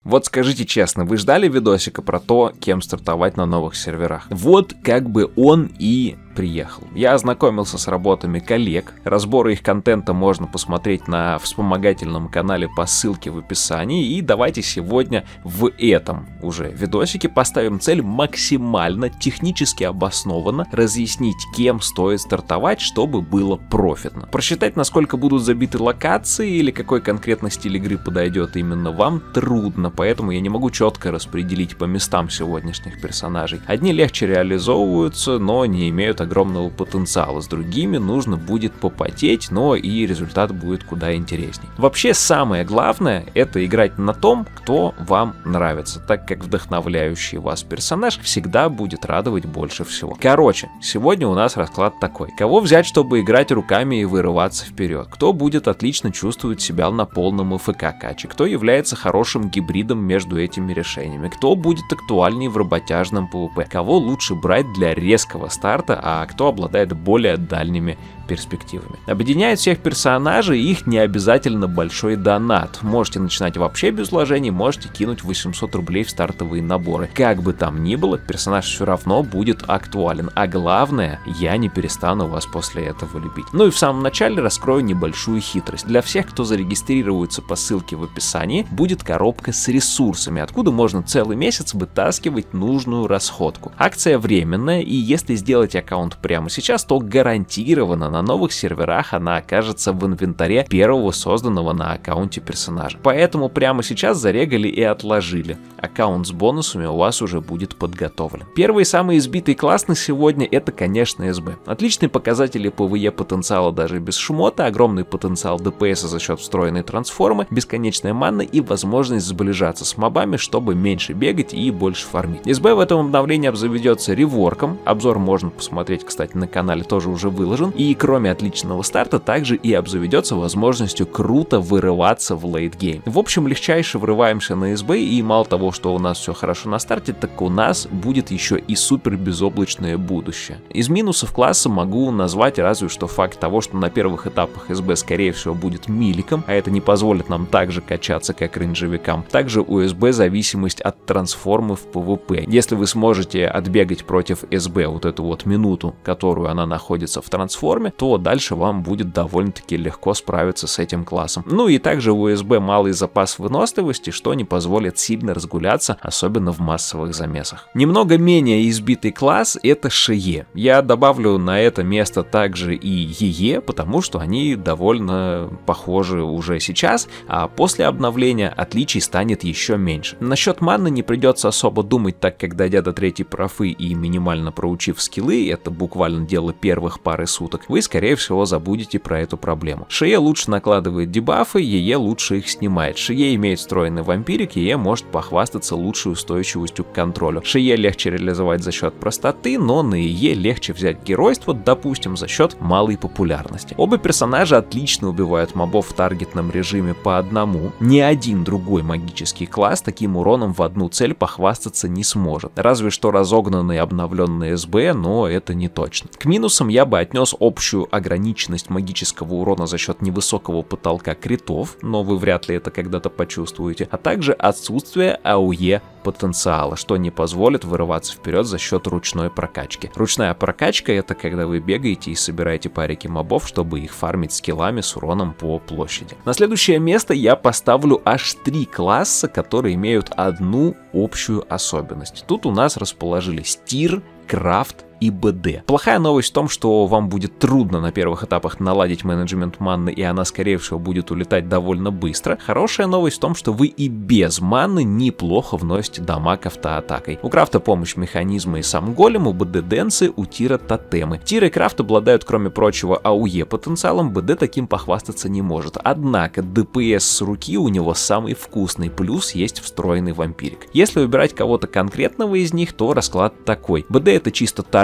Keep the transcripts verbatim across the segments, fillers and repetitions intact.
Вот скажите честно, вы ждали видосика про то, кем стартовать на новых серверах? Вот как бы он и приехал. Я ознакомился с работами коллег, разборы их контента можно посмотреть на вспомогательном канале по ссылке в описании, и давайте сегодня в этом уже видосике поставим цель максимально технически обоснованно разъяснить, кем стоит стартовать, чтобы было профитно. Просчитать, насколько будут забиты локации или какой конкретно стиль игры подойдет именно вам, трудно, поэтому я не могу четко распределить по местам сегодняшних персонажей. Одни легче реализовываются, но не имеют огромного потенциала, с другими нужно будет попотеть, но и результат будет куда интересней. Вообще самое главное — это играть на том, кто вам нравится, так как вдохновляющий вас персонаж всегда будет радовать больше всего. Короче, сегодня у нас расклад такой. Кого взять, чтобы играть руками и вырываться вперед? Кто будет отлично чувствовать себя на полном АФК каче? Кто является хорошим гибридом между этими решениями? Кто будет актуальнее в работяжном ПВП? Кого лучше брать для резкого старта, а а кто обладает более дальними перспективами. Объединяет всех персонажей их не обязательно большой донат. Можете начинать вообще без вложений, можете кинуть восемьсот рублей в стартовые наборы. Как бы там ни было, персонаж все равно будет актуален. А главное, я не перестану вас после этого любить. Ну и в самом начале раскрою небольшую хитрость. Для всех, кто зарегистрируется по ссылке в описании, будет коробка с ресурсами, откуда можно целый месяц вытаскивать нужную расходку. Акция временная, и если сделать аккаунт прямо сейчас, то гарантированно на новых серверах она окажется в инвентаре первого созданного на аккаунте персонажа. Поэтому прямо сейчас зарегали и отложили. Аккаунт с бонусами у вас уже будет подготовлен. Первый и самый избитый класс на сегодня — это, конечно, СБ. Отличные показатели ПВЕ потенциала даже без шмота, огромный потенциал ДПС за счет встроенной трансформы, бесконечная манна и возможность сближаться с мобами, чтобы меньше бегать и больше фармить. СБ в этом обновлении обзаведется реворком. Обзор можно посмотреть, кстати, на канале тоже уже выложен. И кроме отличного старта, также и обзаведется возможностью круто вырываться в лейтгейм. В общем, легчайше врываемся на СБ, и мало того, что у нас все хорошо на старте, так у нас будет еще и супер безоблачное будущее. Из минусов класса могу назвать разве что факт того, что на первых этапах СБ скорее всего будет миликом, а это не позволит нам так же качаться, как рейнджевикам. Также у СБ зависимость от трансформы в ПВП. Если вы сможете отбегать против СБ вот эту вот минуту, которую она находится в трансформе, то дальше вам будет довольно-таки легко справиться с этим классом. Ну и также у СБ малый запас выносливости, что не позволит сильно разгуляться, особенно в массовых замесах. Немного менее избитый класс — это ШЕ. Я добавлю на это место также и ЕЕ, потому что они довольно похожи уже сейчас, а после обновления отличий станет еще меньше. Насчет маны не придется особо думать, так как дойдя до третьей профы и минимально проучив скиллы, это буквально дело первых пары суток, вы скорее всего забудете про эту проблему. ШЕ лучше накладывает дебафы, ЕЕ лучше их снимает. ШЕ имеет встроенный вампирик, ЕЕ может похвастаться лучшей устойчивостью к контролю. ШЕ легче реализовать за счет простоты, но на ЕЕ легче взять геройство, допустим, за счет малой популярности. Оба персонажа отлично убивают мобов в таргетном режиме по одному. Ни один другой магический класс таким уроном в одну цель похвастаться не сможет. Разве что разогнанный обновленный СБ, но это не точно. К минусам я бы отнес общую ограниченность магического урона за счет невысокого потолка критов, но вы вряд ли это когда-то почувствуете, а также отсутствие АОЕ потенциала, что не позволит вырываться вперед за счет ручной прокачки. Ручная прокачка — это когда вы бегаете и собираете парики мобов, чтобы их фармить скиллами с уроном по площади. На следующее место я поставлю аж три класса, которые имеют одну общую особенность. Тут у нас расположились тир, крафт и БД. Плохая новость в том, что вам будет трудно на первых этапах наладить менеджмент манны, и она, скорее всего, будет улетать довольно быстро. Хорошая новость в том, что вы и без манны неплохо вносите дамаг автоатакой. У крафта помощь механизма и сам голем, у БД денсы, у тира тотемы. Тир и крафт обладают, кроме прочего, АУЕ потенциалом, БД таким похвастаться не может. Однако ДПС с руки у него самый вкусный, плюс есть встроенный вампирик. Если выбирать кого-то конкретного из них, то расклад такой. БД — это чисто таргет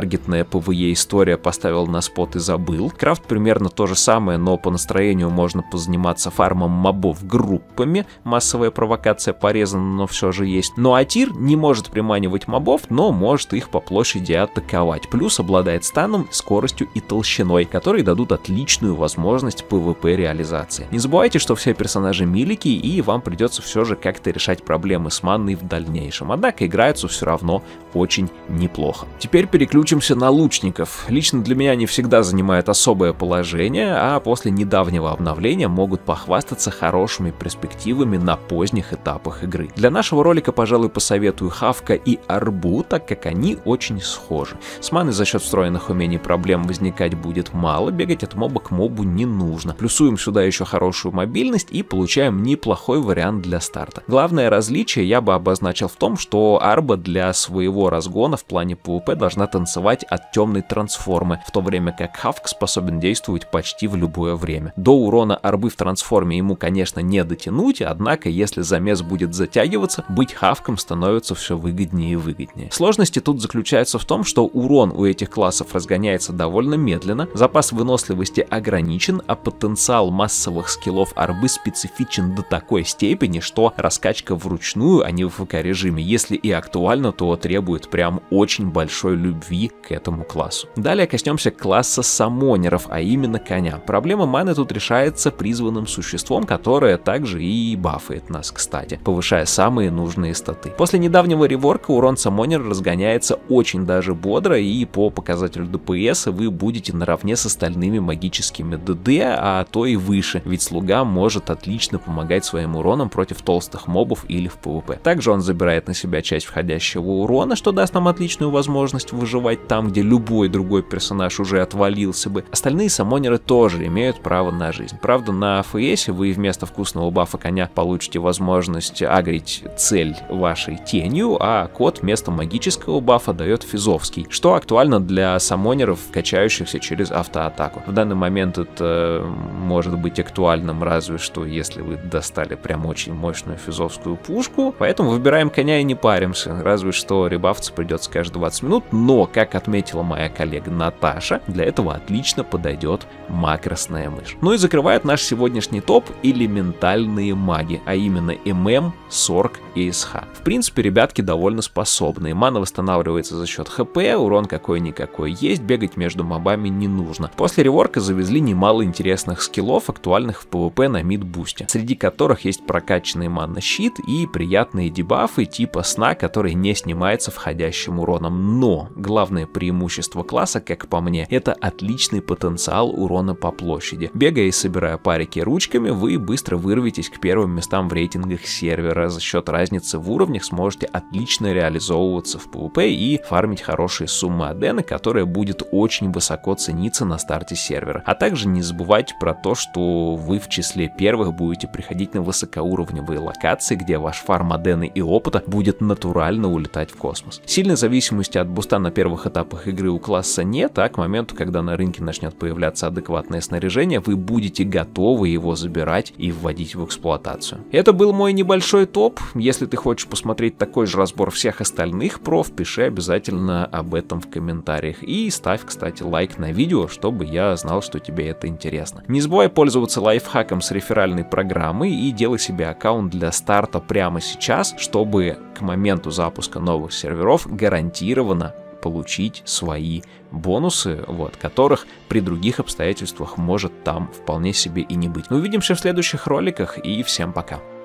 таргетная ПВЕ история поставил на спот и забыл. Крафт примерно то же самое, но по настроению можно позаниматься фармом мобов группами. Массовая провокация порезана, но все же есть. Ну а тир не может приманивать мобов, но может их по площади атаковать. Плюс обладает станом, скоростью и толщиной, которые дадут отличную возможность PvP реализации. Не забывайте, что все персонажи милики, и вам придется все же как-то решать проблемы с манной в дальнейшем. Однако играются все равно очень неплохо. Теперь переключимся на лучников. Лично для меня они всегда занимают особое положение, а после недавнего обновления могут похвастаться хорошими перспективами на поздних этапах игры. Для нашего ролика, пожалуй, посоветую Хавка и Арбу, так как они очень схожи. С маной за счет встроенных умений проблем возникать будет мало, бегать от моба к мобу не нужно. Плюсуем сюда еще хорошую мобильность и получаем неплохой вариант для старта. Главное различие я бы обозначил в том, что Арба для своего разгона в плане PvP должна танцевать от темной трансформы, в то время как Хавк способен действовать почти в любое время. До урона Арбы в трансформе ему, конечно, не дотянуть, однако если замес будет затягиваться, быть Хавком становится все выгоднее и выгоднее. Сложности тут заключаются в том, что урон у этих классов разгоняется довольно медленно, запас выносливости ограничен, а потенциал массовых скиллов Арбы специфичен до такой степени, что раскачка вручную, а не в ФК режиме, если и актуально, то требует прям очень большой любви к этому классу. Далее коснемся класса самонеров, а именно коня. Проблема маны тут решается призванным существом, которое также и бафает нас, кстати, повышая самые нужные статы. После недавнего реворка урон самонера разгоняется очень даже бодро, и по показателю ДПС вы будете наравне с остальными магическими ДД, а то и выше, ведь слуга может отлично помогать своим уроном против толстых мобов или в PvP. Также он забирает на себя часть входящего урона, что даст нам отличную возможность выживать там, где любой другой персонаж уже отвалился бы. Остальные самонеры тоже имеют право на жизнь. Правда, на АФС вы вместо вкусного бафа коня получите возможность агрить цель вашей тенью, а кот вместо магического бафа дает физовский, что актуально для самонеров, качающихся через автоатаку. В данный момент это может быть актуальным разве что если вы достали прям очень мощную физовскую пушку, поэтому выбираем коня и не паримся, разве что ребафться придется каждые двадцать минут, но, как отметила моя коллега Наташа, для этого отлично подойдет макросная мышь. Ну и закрывает наш сегодняшний топ элементальные маги, а именно ММ, Сорг и СХ. В принципе, ребятки довольно способные, мана восстанавливается за счет ХП, урон какой-никакой есть, бегать между мобами не нужно. После реворка завезли немало интересных скиллов, актуальных в PvP на мид-бусте, среди которых есть прокачанный мана-щит и приятные дебафы типа сна, который не снимается входящим уроном. Но главное преимущество класса, как по мне, это отличный потенциал урона по площади. Бегая и собирая парики ручками, вы быстро вырветесь к первым местам в рейтингах сервера. За счет разницы в уровнях сможете отлично реализовываться в PvP и фармить хорошие суммы адены, которая будет очень высоко цениться на старте сервера. А также не забывайте про то, что вы в числе первых будете приходить на высокоуровневые локации, где ваш фарм адены и опыта будет натурально улетать в космос. Сильной зависимости от буста на первых этапах игры у класса нет, а к моменту, когда на рынке начнет появляться адекватное снаряжение, вы будете готовы его забирать и вводить в эксплуатацию. Это был мой небольшой топ. Если ты хочешь посмотреть такой же разбор всех остальных проф, пиши обязательно об этом в комментариях. И ставь, кстати, лайк на видео, чтобы я знал, что тебе это интересно. Не забывай пользоваться лайфхаком с реферальной программой и делай себе аккаунт для старта прямо сейчас, чтобы к моменту запуска новых серверов гарантированно получить свои бонусы, вот, которых при других обстоятельствах может там вполне себе и не быть. Увидимся в следующих роликах и всем пока.